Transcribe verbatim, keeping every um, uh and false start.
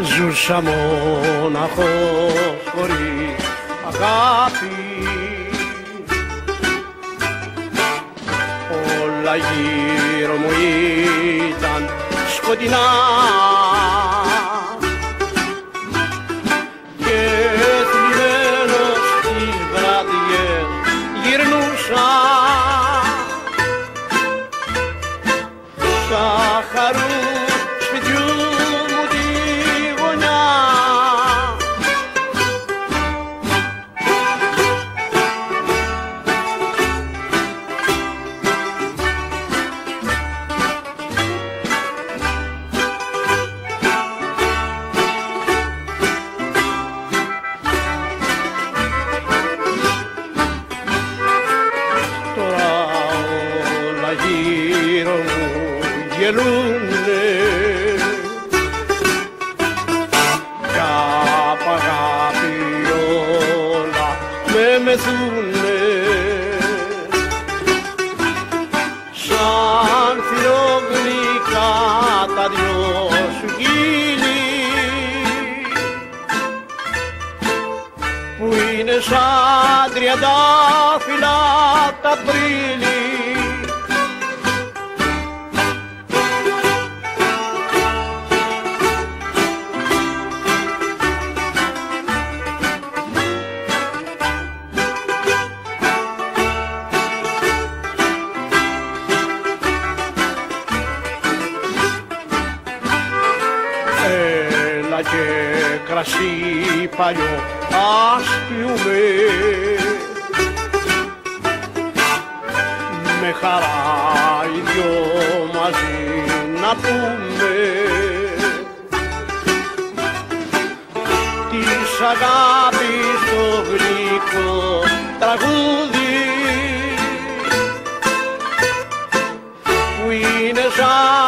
ζούσα μόναχος χωρίς αγάπη. Όλα γύρω μου ήταν σκοτεινά και θλιμμένος τις βραδιές γυρνούσα στα χαρού σπιτιού μου τη γωνιά. Γύρω μου γελούνε κι απ' αγάπη όλα με μεθούνε σαν θηρογλυκά τα δυο σου χείλη που είναι σαν τριαντάφυλλα τα πρίλη. Έλα και κρασί παλιό ας πιούμε με χαρά οι δυο μαζί να πούμε της αγάπης το γλυκό τραγούδι που είναι σαν